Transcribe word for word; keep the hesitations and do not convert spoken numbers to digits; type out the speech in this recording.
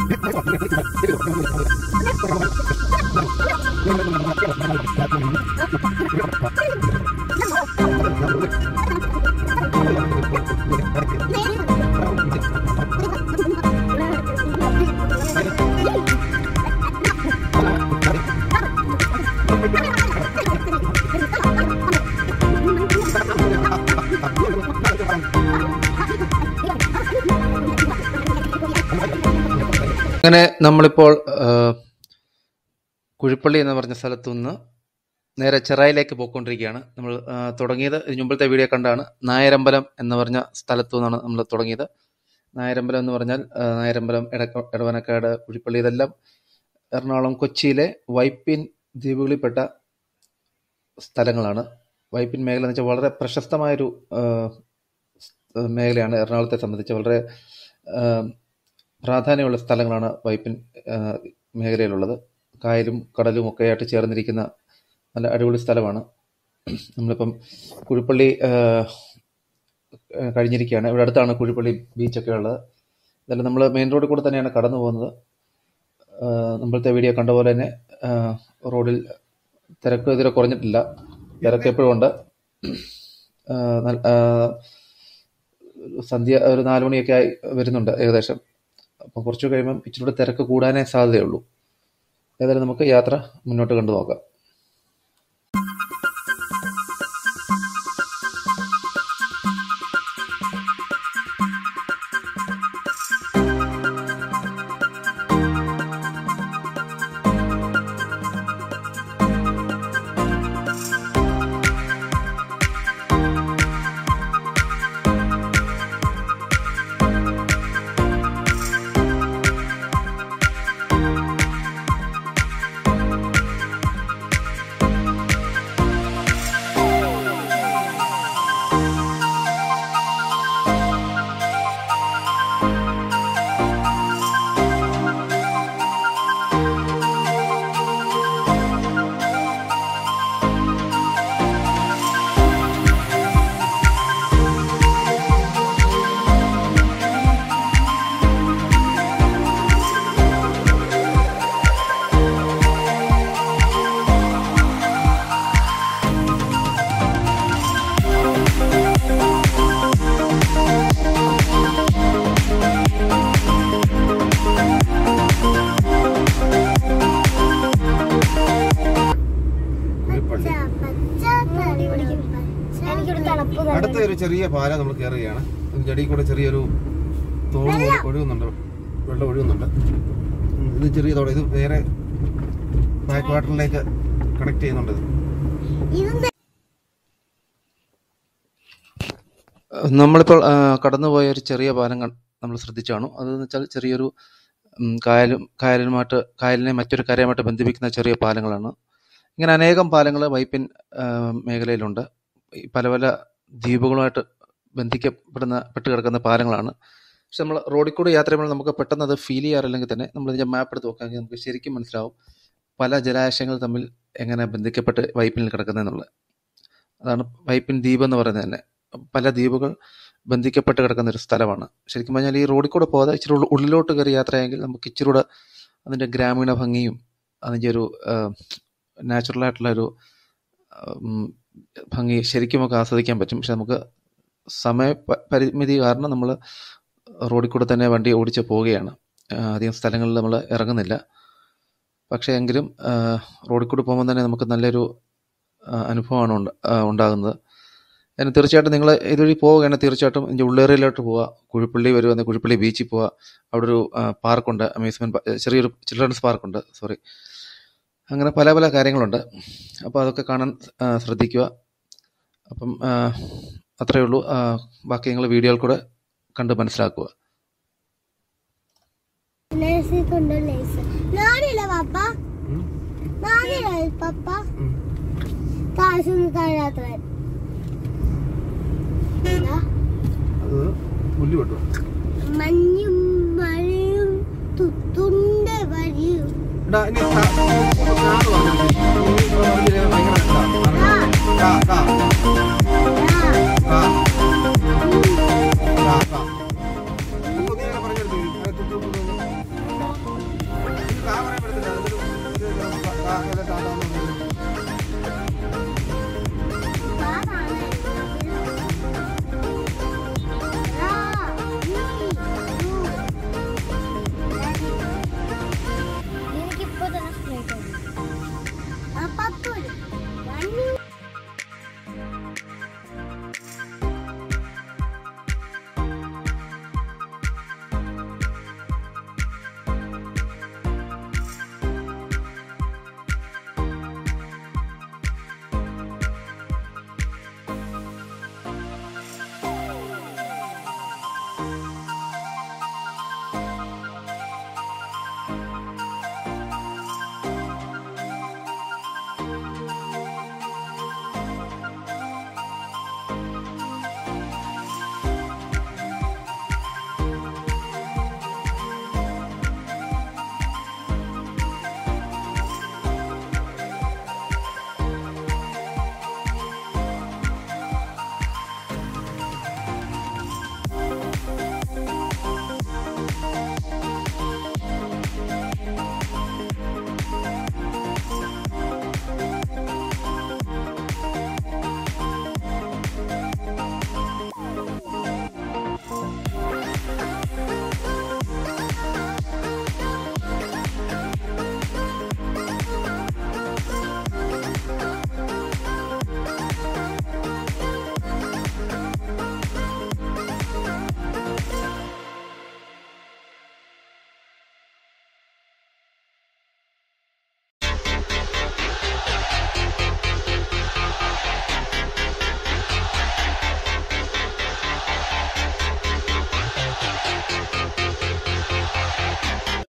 അങ്ങനെ നമ്മളിപ്പോൾ കുഴിപ്പള്ളി എന്ന് പറഞ്ഞ സ്ഥലത്തു നിന്ന് നേരെ ചെറായിലേക്ക് പോയിക്കൊണ്ടിരിക്കുകയാണ്. നമ്മൾ തുടങ്ങിയത് ഇതിന് മുമ്പത്തെ വീഡിയോ കണ്ടാണ്. നായരമ്പലം എന്ന് പറഞ്ഞ സ്ഥലത്തു നിന്നാണ് നമ്മൾ തുടങ്ങിയത്. നായരമ്പലം എന്ന് പറഞ്ഞാൽ നായരമ്പലം, എടക്ക എടവനക്കാട്, കുഴിപ്പള്ളി ഇതെല്ലാം എറണാകുളം കൊച്ചിയിലെ വൈപ്പിൻ ദ്വീപുകളിൽപ്പെട്ട സ്ഥലങ്ങളാണ്. വൈപ്പിൻ മേഖല എന്ന് വെച്ചാൽ വളരെ പ്രശസ്തമായൊരു മേഖലയാണ്. എറണാകുളത്തെ സംബന്ധിച്ച് വളരെ പ്രാധാന്യമുള്ള സ്ഥലങ്ങളാണ് വൈപ്പിൻ മേഖലയിലുള്ളത്. കായലും കടലും ഒക്കെ ആയിട്ട് ചേർന്നിരിക്കുന്ന നല്ല അടിപൊളി സ്ഥലമാണ്. നമ്മളിപ്പം കുഴിപ്പള്ളി കഴിഞ്ഞിരിക്കുകയാണ്. ഇവിടെ അടുത്താണ് കുഴിപ്പള്ളി ബീച്ചൊക്കെ ഉള്ളത്. ഇതെല്ലാം നമ്മൾ മെയിൻ റോഡിൽ കൂടെ തന്നെയാണ് കടന്നു പോകുന്നത്. നമ്മളത്തെ വീഡിയോ കണ്ട പോലെ തന്നെ റോഡിൽ തിരക്ക് ഇതുവരെ കുറഞ്ഞിട്ടില്ല. തിരക്ക് എപ്പോഴും ഉണ്ട്. സന്ധ്യ ഒരു നാല് മണിയൊക്കെ ആയി വരുന്നുണ്ട് ഏകദേശം. അപ്പം കുറച്ച് കഴിയുമ്പം ഇച്ചിരി കൂടെ തിരക്ക് കൂടാനേ സാധ്യതയുള്ളൂ. ഏതായാലും നമുക്ക് യാത്ര മുന്നോട്ട് കണ്ടു നോക്കാം. അടുത്ത ഒരു ചെറിയ പാല നമ്മൾ കയറുകയാണ്. ജടിയിൽ കൂടെ ചെറിയൊരു തോട് ഒഴുകുന്നുണ്ട്, വെള്ളം ഒഴുകുന്നുണ്ട്. ഇത് ചെറിയ തോട്. ഇത് വേറെ ബാക്ക് വാട്ടറിലേക്ക് കണക്ട് ചെയ്യുന്നുണ്ട്. നമ്മളിപ്പോൾ കടന്നുപോയ ഒരു ചെറിയ പാലം നമ്മൾ ശ്രദ്ധിച്ചാണ്. അതെന്ന് വെച്ചാൽ ചെറിയൊരു കായലും കായലുമായിട്ട് കായലിനെ മറ്റൊരു കരയുമായിട്ട് ബന്ധിപ്പിക്കുന്ന ചെറിയ പാലങ്ങളാണ്. ഇങ്ങനെ അനേകം പാലങ്ങൾ വൈപ്പിൻ മേഖലയിലുണ്ട്. പല പല ദ്വീപുകളുമായിട്ട് ബന്ധിക്കപ്പെടുന്ന പെട്ട് കിടക്കുന്ന പാലങ്ങളാണ്. പക്ഷെ നമ്മൾ റോഡിൽ കൂടെ യാത്ര ചെയ്യുമ്പോൾ നമുക്ക് പെട്ടെന്ന് അത് ഫീൽ ചെയ്യാറില്ലെങ്കിൽ തന്നെ നമ്മൾ ഇതിൻ്റെ മാപ്പ് എടുത്ത് നോക്കുകയാണെങ്കിൽ നമുക്ക് ശരിക്കും മനസ്സിലാവും പല ജലാശയങ്ങൾ തമ്മിൽ എങ്ങനെ ബന്ധിക്കപ്പെട്ട് വൈപ്പിനിൽ കിടക്കുന്നതെന്നുള്ളത്. അതാണ് വൈപ്പിൻ ദ്വീപ് എന്ന് പറയുന്നത് തന്നെ. പല ദ്വീപുകൾ ബന്ധിക്കപ്പെട്ട് കിടക്കുന്ന ഒരു സ്ഥലമാണ്. ശരിക്കും പറഞ്ഞാൽ ഈ റോഡിൽ കൂടെ പോകാതെ ഇച്ചിരി ഉള്ളിലോട്ട് കയറി യാത്രയായെങ്കിൽ നമുക്ക് ഇച്ചിരി കൂടെ അതിൻ്റെ ഗ്രാമീണ ഭംഗിയും അതിൻ്റെ ഒരു നാച്ചുറലായിട്ടുള്ള ഒരു ഭംഗി ശരിക്കും നമുക്ക് ആസ്വദിക്കാൻ പറ്റും. പക്ഷെ നമുക്ക് സമയ പരിമിതി കാരണം നമ്മൾ റോഡിൽ കൂടെ തന്നെ വണ്ടി ഓടിച്ച് പോവുകയാണ്. അധികം സ്ഥലങ്ങളിൽ നമ്മൾ ഇറങ്ങുന്നില്ല. പക്ഷേ എങ്കിലും റോഡിൽ കൂടെ പോകുമ്പോൾ തന്നെ നമുക്ക് നല്ലൊരു അനുഭവമാണ് ഉണ്ടാകുന്നത്. അതിന് തീർച്ചയായിട്ടും നിങ്ങൾ ഇതുവഴി പോവുകയാണെങ്കിൽ തീർച്ചയായിട്ടും ഇതിൻ്റെ ഉള്ളേറിയയിലോട്ട് പോവുക. കുഴിപ്പള്ളി വരുവാണെങ്കിൽ കുഴിപ്പള്ളി ബീച്ചിൽ പോവുക. അവിടെ ഒരു പാർക്കുണ്ട്, അമ്യൂസ്മെൻറ്റ് ചെറിയൊരു ചിൽഡ്രൻസ് പാർക്കുണ്ട്, സോറി. അങ്ങനെ പല പല കാര്യങ്ങളുണ്ട്. അപ്പോൾ അതൊക്കെ കാണാൻ ശ്രദ്ധിക്കുക. അപ്പം അത്രയേ ഉള്ളൂ. ബാക്കി നിങ്ങൾ വീഡിയോയിൽ കൂടെ കണ്ട് മനസ്സിലാക്കുക. മഞ്ഞും മഴയും തുത്തുണ്ട വഴിയും ഭയങ്കര